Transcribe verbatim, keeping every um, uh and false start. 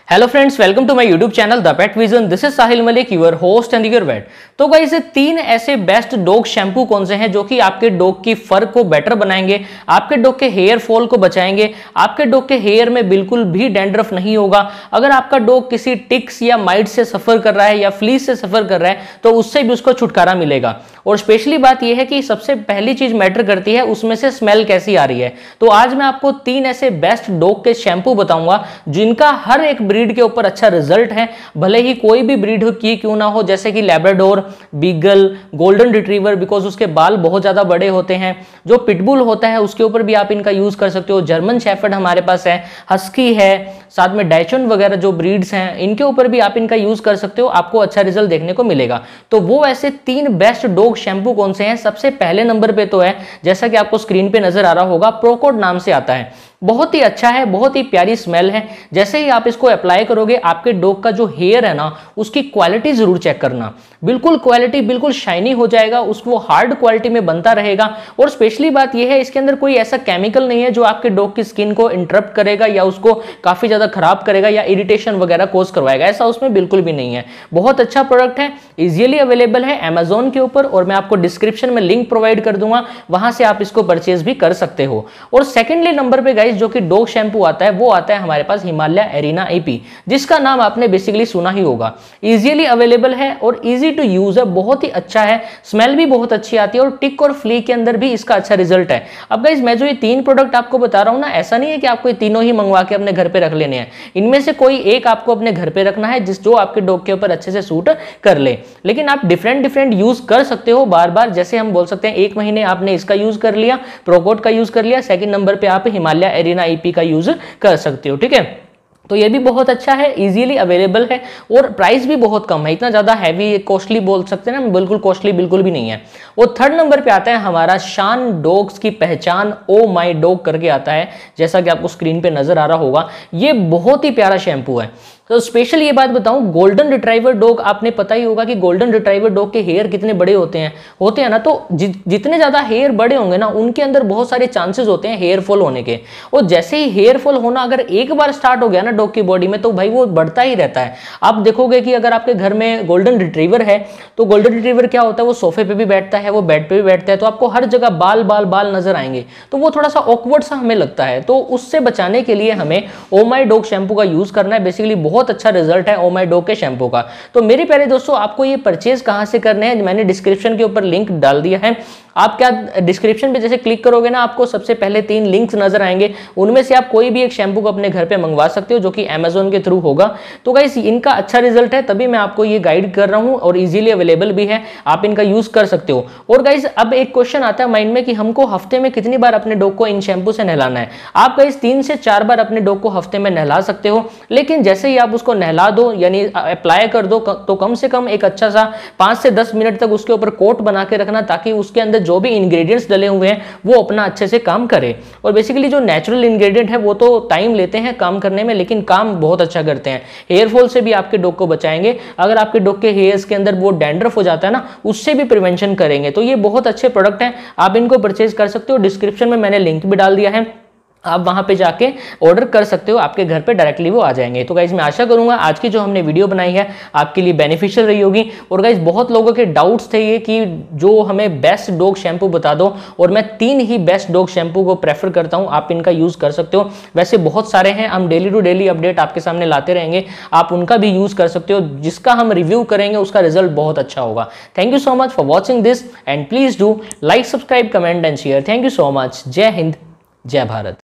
Hello friends, welcome to my YouTube channel the pet vision. This is Sahil Malik, your host and your vet. तो guys, तीन ऐसे best dog shampoo कौन से हैं जो कि आपके डॉग की फर को बेटर बनाएंगे, आपके डॉग के हेयर फॉल को बचाएंगे, आपके डॉग के हेयर में बिल्कुल भी डैंड्रफ नहीं होगा। अगर आपका डॉग किसी टिक्स या माइट्स से सफर कर रहा है या फ्लीज से सफर कर रहा है तो उससे भी उसको छुटकारा मिलेगा। और स्पेशली बात यह है कि सबसे पहली चीज मैटर करती है उसमें से स्मेल कैसी आ रही है। तो आज मैं आपको तीन ऐसे बेस्ट डॉग के शैम्पू बताऊंगा जिनका हर एक ब्रीड के ऊपर अच्छा रिजल्ट है, भले ही कोई भी ब्रीड की क्यों ना हो, जैसे कि labrador, beagle, golden retriever, because उसके बाल बहुत ज्यादा बड़े होते हैं। जो पिटबुल होता है उसके ऊपर भी आप इनका यूज कर सकते हो। जर्मन शेफर्ड हमारे पास है, हस्की है, साथ में डाइचन वगैरह जो ब्रीड्स हैं इनके ऊपर भी आप इनका यूज कर सकते हो, आपको अच्छा रिजल्ट देखने को मिलेगा। तो वो ऐसे तीन बेस्ट डॉग शैम्पू कौन से हैं? सबसे पहले नंबर पे तो है, जैसा कि आपको स्क्रीन पे नजर आ रहा होगा, प्रोकोड नाम से आता है। बहुत ही अच्छा है, बहुत ही प्यारी स्मेल है। जैसे ही आप इसको अप्लाई करोगे आपके डॉग का जो हेयर है ना उसकी क्वालिटी जरूर चेक करना, बिल्कुल क्वालिटी बिल्कुल शाइनी हो जाएगा, उसको हार्ड क्वालिटी में बनता रहेगा। और स्पेशली बात यह है इसके अंदर कोई ऐसा केमिकल नहीं है जो आपके डॉग की स्किन को इंटरप्ट करेगा या उसको काफी ज्यादा खराब करेगा या इरिटेशन वगैरह कोज करवाएगा, ऐसा उसमें बिल्कुल भी नहीं है। बहुत अच्छा प्रोडक्ट है, इजिली अवेलेबल है अमेजोन के ऊपर और मैं आपको डिस्क्रिप्शन में लिंक प्रोवाइड कर दूंगा, वहां से आप इसको परचेज भी कर सकते हो। और सेकेंडली नंबर पे जो कि डॉग शैम्पू आता है वो आता है हमारे पास हिमालय एरिना एपी, जिसका नाम आपने बेसिकली सुना ही होगा। इजीली अवेलेबल है और इजी टू यूज है, बहुत ही अच्छा है, स्मेल भी बहुत अच्छी आती है और टिक और फ्ली के अंदर भी इसका अच्छा रिजल्ट है। अब गाइस, मैं जो ये तीन प्रोडक्ट आपको बता रहा हूं ना, ऐसा नहीं है कि आपको ये तीनों ही मंगवा के अपने घर पे रख लेने हैं। इनमें से कोई एक आपको अपने घर पे रखना है जिस जो आपके डॉग के ऊपर अच्छे से सूट कर ले। लेकिन आप डिफरेंट डिफरेंट यूज कर सकते हो बार बार। जैसे हम बोल सकते हैं एक महीने आपने इसका यूज कर लिया, प्रोकोड का यूज कर लिया, सेकंड नंबर पे आप हिमालय एरिना ईपी का यूज कर सकते हो। ठीक है, तो ये भी बहुत अच्छा है, इजीली अवेलेबल है और प्राइस भी बहुत कम है, इतना ज्यादा हैवी कॉस्टली बोल सकते हैं ना, बिल्कुल कॉस्टली बिल्कुल भी नहीं है। और थर्ड नंबर पे आता है हमारा शान डॉग्स की पहचान ओ माय डॉग करके आता है, जैसा कि आपको स्क्रीन पे नजर आ रहा होगा। ये बहुत ही प्यारा शैम्पू है। तो स्पेशल ये बात बताऊं, गोल्डन रिट्राइवर डॉग, आपने पता ही होगा कि गोल्डन रिट्राइवर डॉग के हेयर कितने बड़े होते हैं होते हैं ना। तो जि, जितने ज्यादा हेयर बड़े होंगे ना उनके अंदर बहुत सारे चांसेस होते हैं हेयर फॉल होने के। और जैसे ही हेयर फॉल होना अगर एक बार स्टार्ट हो गया ना डॉग की बॉडी में तो भाई वो बढ़ता ही रहता है। आप देखोगे कि अगर आपके घर में गोल्डन रिट्रीवर है तो गोल्डन रिट्रीवर क्या होता है, वो सोफे पे भी बैठता है, वो बेड पे भी बैठता है, तो आपको हर जगह बाल बाल बाल नजर आएंगे, तो वो थोड़ा सा ऑकवर्ड सा हमें लगता है। तो उससे बचाने के लिए हमें ओ माय डॉग शैम्पू का यूज करना है। बेसिकली बहुत अच्छा रिजल्ट है ओ माय डॉग के शैम्पू का। तो मेरे प्यारे दोस्तों, आपको ये परचेज कहां से करने हैं मैंने डिस्क्रिप्शन के ऊपर लिंक डाल दिया है। आप क्या डिस्क्रिप्शन पे जैसे क्लिक करोगे ना, आपको सबसे पहले तीन लिंक्स नजर आएंगे, उनमें से आप कोई भी एक शैम्पू को अपने घर पे मंगवा सकते हो जो कि अमेजोन के थ्रू होगा। तो गाइस, इनका अच्छा रिजल्ट है तभी मैं आपको ये गाइड कर रहा हूं और इजीली अवेलेबल भी है, आप इनका यूज कर सकते हो। और गाइस, अब एक क्वेश्चन आता है माइंड में कि हमको हफ्ते में कितनी बार अपने डॉग को इन शैम्पू से नहलाना है। आप गाइस तीन से चार बार अपने डॉग को हफ्ते में नहला सकते हो, लेकिन जैसे ही आप उसको नहला दो यानी अप्लाई कर दो तो कम से कम एक अच्छा सा पांच से दस मिनट तक उसके ऊपर कोट बना के रखना, ताकि उसके अंदर जो भी इंग्रेडिएंट्स डले हुए हैं वो अपना अच्छे से काम करे। और बेसिकली जो नेचुरल इंग्रेडिएंट है वो तो टाइम लेते हैं काम करने में, लेकिन काम बहुत अच्छा करते हैं। हेयर फॉल से भी आपके डॉग को बचाएंगे, अगर आपके डॉग के हेयर्स के अंदर वो डैंड्रफ हो जाता है ना उससे भी प्रिवेंशन करेंगे। तो ये बहुत अच्छे प्रोडक्ट हैं, आप इनको परचेज कर सकते हो। डिस्क्रिप्शन में मैंने लिंक भी डाल दिया है, आप वहां पे जाके ऑर्डर कर सकते हो, आपके घर पे डायरेक्टली वो आ जाएंगे। तो गाइज, मैं आशा करूंगा आज की जो हमने वीडियो बनाई है आपके लिए बेनिफिशियल रही होगी। और गाइज, बहुत लोगों के डाउट्स थे ये कि जो हमें बेस्ट डॉग शैम्पू बता दो, और मैं तीन ही बेस्ट डॉग शैम्पू को प्रेफर करता हूं, आप इनका यूज कर सकते हो। वैसे बहुत सारे हैं, हम डेली टू डेली अपडेट आपके सामने लाते रहेंगे, आप उनका भी यूज कर सकते हो। जिसका हम रिव्यू करेंगे उसका रिजल्ट बहुत अच्छा होगा। Thank you so much for watching this and please do like, subscribe, comment and share. Thank you so much. जय हिंद, जय भारत।